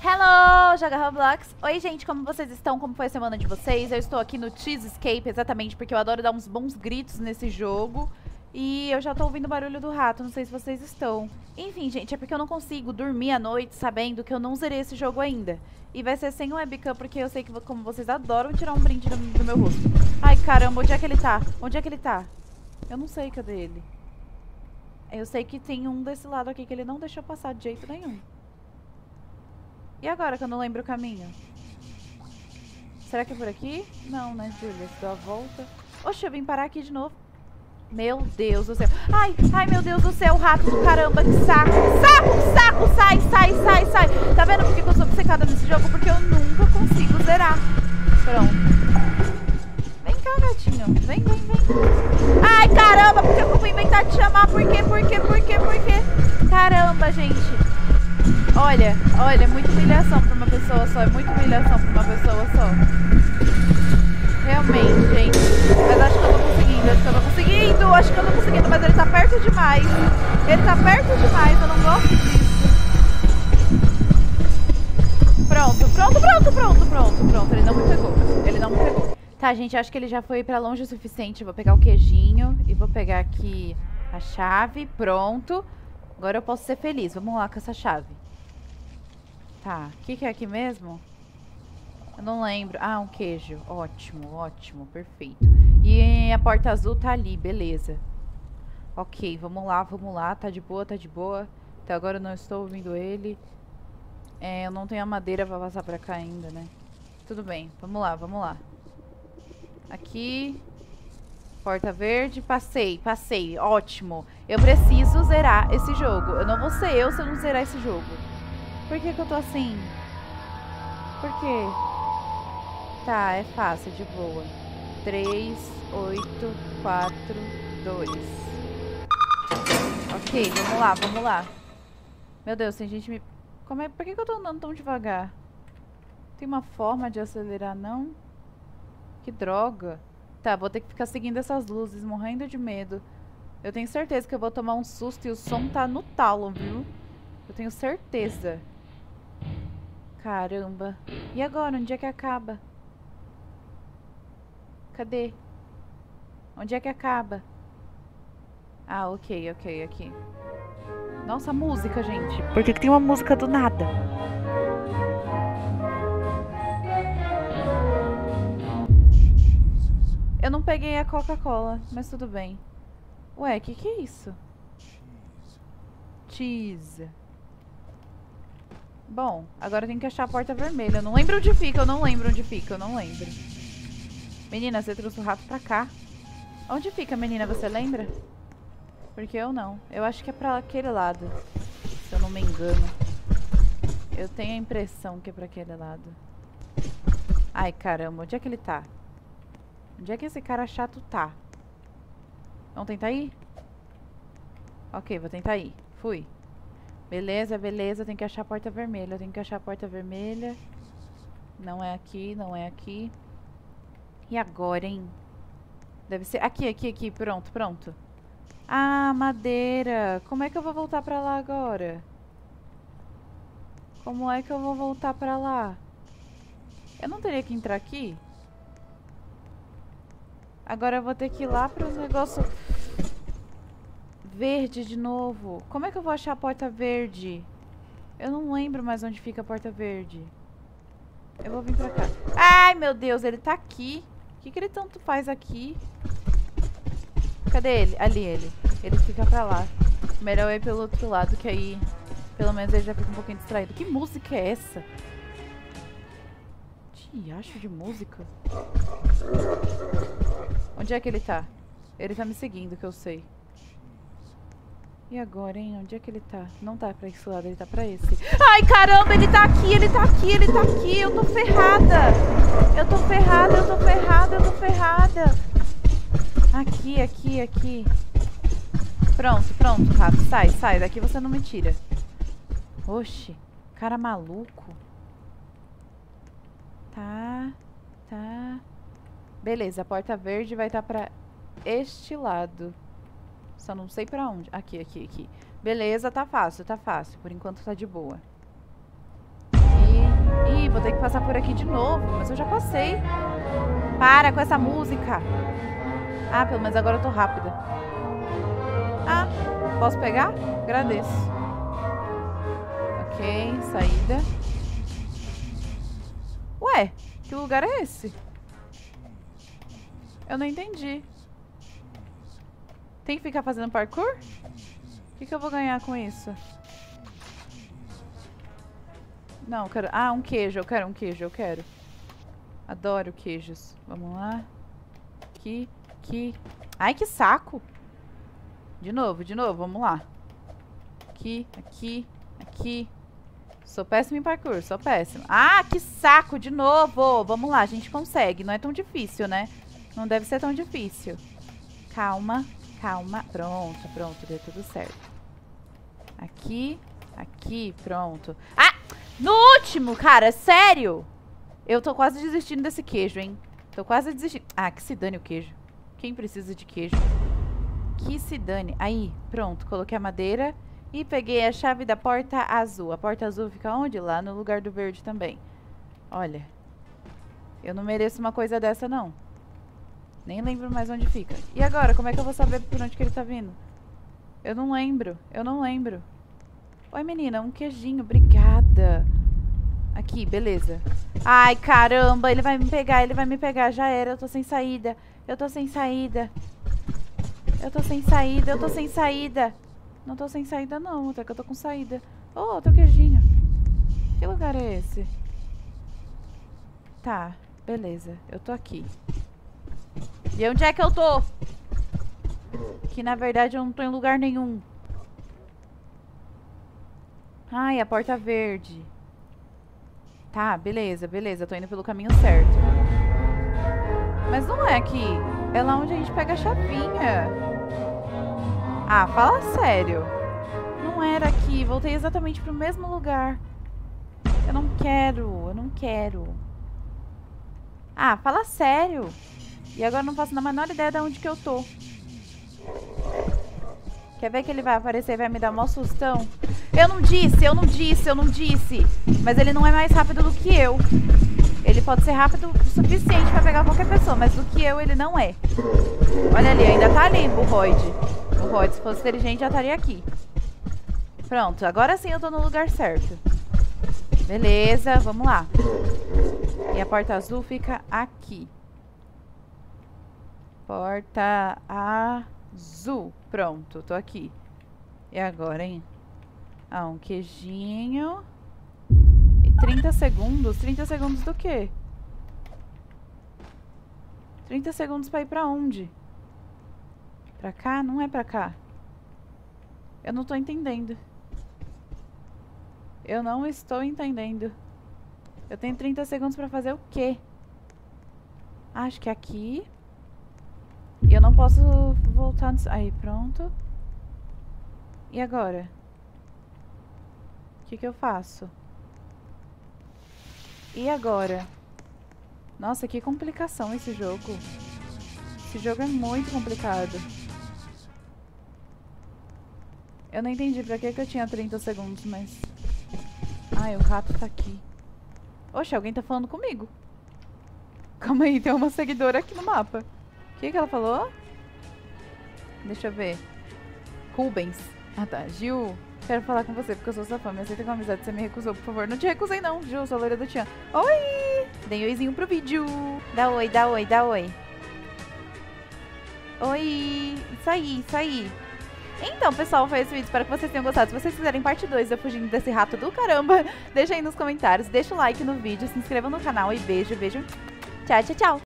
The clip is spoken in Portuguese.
Hello, joga Roblox. Oi, gente, como vocês estão? Como foi a semana de vocês? Eu estou aqui no Cheesescape exatamente porque eu adoro dar uns bons gritos nesse jogo. E eu já tô ouvindo o barulho do rato, não sei se vocês estão. Enfim, gente, é porque eu não consigo dormir à noite sabendo que eu não zerei esse jogo ainda. E vai ser sem webcam porque eu sei que como vocês adoram tirar um brinde do meu rosto. Ai, caramba, onde é que ele tá? Onde é que ele tá? Eu não sei, cadê ele? Eu sei que tem um desse lado aqui que ele não deixou passar de jeito nenhum. E agora que eu não lembro o caminho? Será que é por aqui? Não, né, Julia? Deu a volta. Oxe, eu vim parar aqui de novo. Meu Deus do céu. Ai, meu Deus do céu, rato do caramba, que saco. Saco, sai. Tá vendo por que eu sou obcecada nesse jogo? Porque eu nunca consigo zerar. Pronto. Vem cá, gatinho. Vem. Ai, caramba, por que eu vou inventar de chamar? Por quê? Caramba, gente. Olha, é muita humilhação pra uma pessoa só. Realmente, gente. Mas acho que eu tô conseguindo. Mas ele tá perto demais. Eu não gosto disso. Pronto. Ele não me pegou. Tá, gente, acho que ele já foi pra longe o suficiente. Vou pegar o queijinho e vou pegar aqui a chave. Pronto. Agora eu posso ser feliz. Vamos lá com essa chave. Tá, o que é aqui mesmo? Eu não lembro. Ah, um queijo. Ótimo, perfeito. E a porta azul tá ali, beleza. Ok, vamos lá. Tá de boa. Até agora eu não estou ouvindo ele. Eu não tenho a madeira pra passar pra cá ainda, né? Tudo bem, vamos lá. Aqui. Porta verde, passei. Ótimo. Eu preciso zerar esse jogo. Eu não vou ser eu se eu não zerar esse jogo. Por que eu tô assim? Por quê? Tá, é fácil, de boa. 3, 8, 4, 2. Ok, vamos lá. Meu Deus, tem gente me... Por que eu tô andando tão devagar? Tem uma forma de acelerar, não? Que droga. Tá, vou ter que ficar seguindo essas luzes, morrendo de medo. Eu tenho certeza que eu vou tomar um susto e o som tá no talo, viu? Eu tenho certeza. Caramba. E agora? Onde é que acaba? Cadê? Onde é que acaba? Ah, ok, aqui. Nossa, a música, gente. Por que tem uma música do nada? Eu não peguei a Coca-Cola, mas tudo bem. Ué, que é isso? Cheese. Bom, agora eu tenho que achar a porta vermelha. Eu não lembro onde fica, eu não lembro. Menina, você trouxe o rato pra cá. Onde fica, menina? Você lembra? Porque eu não. Eu acho que é pra aquele lado. Se eu não me engano. Eu tenho a impressão que é pra aquele lado. Ai, caramba. Onde é que ele tá? Onde é que esse cara chato tá? Vamos tentar ir? Ok, vou tentar ir. Fui. Beleza. Tem que achar a porta vermelha. Não é aqui. E agora, hein? Deve ser... Aqui. Pronto. Ah, madeira. Como é que eu vou voltar pra lá agora? Eu não teria que entrar aqui? Agora eu vou ter que ir lá pro negócio verde de novo. Como é que eu vou achar a porta verde? Eu não lembro mais onde fica a porta verde. Eu vou vir pra cá. Ai, meu Deus, ele tá aqui. O que ele tanto faz aqui? Cadê ele? Ali ele. Ele fica pra lá. Melhor eu ir pelo outro lado, que aí pelo menos ele já fica um pouquinho distraído. Que música é essa? Acho de música. Onde é que ele tá? Ele tá me seguindo, que eu sei. E agora, hein? Onde é que ele tá? Não tá pra esse lado, ele tá pra esse. Ai, caramba, ele tá aqui. Eu tô ferrada. Aqui. Pronto, rato. Sai. Daqui você não me tira. Oxi, cara maluco. Tá. Beleza, a porta verde vai estar pra este lado. Só não sei pra onde. Aqui. Beleza, tá fácil. Por enquanto tá de boa. E vou ter que passar por aqui de novo. Mas eu já passei. Para com essa música. Ah, pelo menos agora eu tô rápida. Ah, posso pegar? Agradeço. Ok, saída. Ué, que lugar é esse? Eu não entendi. Tem que ficar fazendo parkour? O que eu vou ganhar com isso? Não, eu quero... Ah, um queijo. Eu quero um queijo, eu quero. Adoro queijos. Vamos lá. Aqui, aqui. Ai, que saco. De novo, vamos lá. Aqui, aqui, aqui. Sou péssima em parkour, sou péssima. Ah, que saco, de novo. Vamos lá, a gente consegue. Não é tão difícil, né? Não deve ser tão difícil. Calma, calma. Pronto, pronto, deu tudo certo. Aqui, aqui, pronto. Ah, no último, cara, sério? Eu tô quase desistindo desse queijo, hein? Tô quase desistindo. Ah, que se dane o queijo. Quem precisa de queijo? Que se dane. Aí, pronto, coloquei a madeira e peguei a chave da porta azul. A porta azul fica onde? Lá no lugar do verde também. Olha, eu não mereço uma coisa dessa, não. Nem lembro mais onde fica. E agora, como é que eu vou saber por onde que ele tá vindo? Eu não lembro, eu não lembro. Oi, menina, um queijinho, obrigada. Aqui, beleza. Ai, caramba, ele vai me pegar, já era, eu tô sem saída. Eu tô sem saída. Eu tô sem saída, eu tô sem saída. Não tô sem saída não, até que eu tô com saída. Oh, outro queijinho. Que lugar é esse? Tá, beleza, eu tô aqui. E onde é que eu tô? Que na verdade eu não tô em lugar nenhum. Ai, a porta verde. Tá, beleza, beleza. Tô indo pelo caminho certo. Mas não é aqui. É lá onde a gente pega a chavinha. Ah, fala sério. Não era aqui. Voltei exatamente pro mesmo lugar. Eu não quero. Eu não quero. Ah, fala sério. E agora eu não faço a menor ideia de onde que eu tô. Quer ver que ele vai aparecer e vai me dar mó sustão? Eu não disse, eu não disse, eu não disse. Mas ele não é mais rápido do que eu. Ele pode ser rápido o suficiente pra pegar qualquer pessoa, mas do que eu, ele não é. Olha ali, ainda tá ali o Royd. O Royd, se fosse inteligente, já estaria aqui. Pronto, agora sim eu tô no lugar certo. Beleza, vamos lá. E a porta azul fica aqui. Porta azul. Pronto, tô aqui. E agora, hein? Ah, um queijinho. E 30 segundos? 30 segundos do quê? 30 segundos pra ir pra onde? Pra cá? Não é pra cá. Eu não tô entendendo. Eu não estou entendendo. Eu tenho 30 segundos pra fazer o quê? Acho que é aqui. E eu não posso voltar... Aí, pronto. E agora? O que eu faço? E agora? Nossa, que complicação esse jogo. Esse jogo é muito complicado. Eu não entendi pra que eu tinha 30 segundos, mas... Ai, o rato tá aqui. Oxe, alguém tá falando comigo. Calma aí, tem uma seguidora aqui no mapa. O que ela falou? Deixa eu ver. Rubens. Ah tá, Gil... Quero falar com você porque eu sou sua fã. Me aceita com amizade. Você me recusou, por favor. Não te recusei não, Gil. Sou a loira do Tian. Oi! Dei um oizinho pro vídeo. Dá oi, dá oi, dá oi. Oi! Isso aí, isso aí. Então, pessoal, foi esse vídeo. Espero que vocês tenham gostado. Se vocês quiserem parte 2 eu fugindo desse rato do caramba, deixa aí nos comentários. Deixa o like no vídeo, se inscreva no canal e beijo, beijo. Tchau, tchau, tchau.